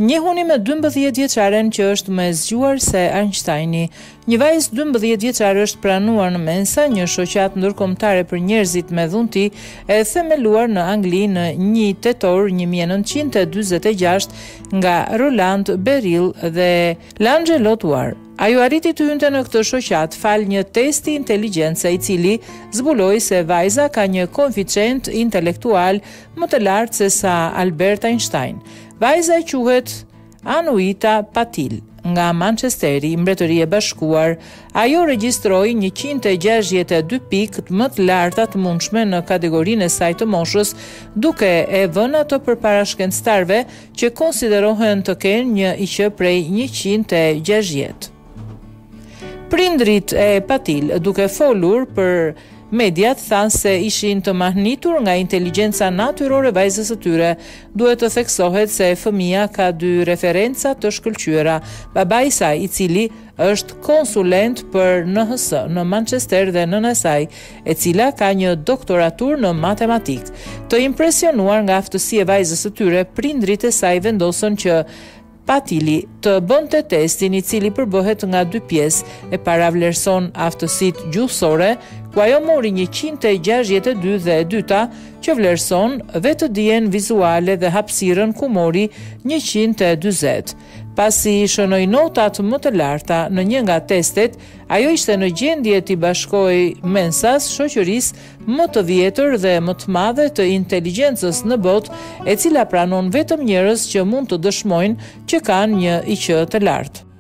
Njehuni me 12 vjeçaren që është më e zgjuar se Ajnshtajni. Një vajzë 12 vjeçare është pranuar në mensa, një shoqatë ndërkombëtare për njerëzit me dhunti, e themeluar në Angli në 1 tetor 1946 nga Roland Beril dhe L'Angelo Tuar. Ajo arriti të hynte në këtë shoqat fal një testi inteligjencë i cili zbuloi se vajza ka një koeficient intelektual më të lartë se sa Albert Einstein. Vajza quhet Anuita Patil nga Manchesteri, Mbretëria e Bashkuar. Ajo regjistroi 162 pikë më të larta të mundshme në kategorinë e saj të moshës, duke e vënë ato përpara shkencëtarëve që konsiderohen të kenë një IQ prej 160. Prindrit e Patil, duke folur për mediat, thanë se ishin të mahnitur nga inteligjenca natyrore e vajzës së tyre. Duhet të theksohet se fëmia ka 2 referenca të shkëlqyera. Babai i saj, i cili është konsulent për NHS në Manchester, dhe nëna e saj, e cila ka një doktoratur në matematikë. Të impresionuar nga aftësia e vajzës së tyre, prindrit e saj vendosën që Patili të bënte testin, i cili përbëhet nga 2 pjesë e paravlerëson aftësitë gjuhësore, ku ajo mori 162 dhe e dyta që vlerëson vetëdijen vizuale dhe hapësirën, ku mori 140. Pasi shënoi notat më të larta në një nga testet, ajo ishte në gjendje t'i bashkojë mensas shoqërisë më të vjetër dhe më të madhe të inteligjencës në botë, e cila pranon vetëm njerëz që mund të dëshmojnë që kanë një IQ të lartë.